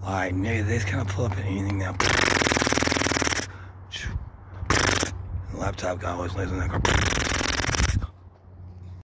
Alright, nigga, this kind of pull up at anything now. The laptop guy always lays in that car.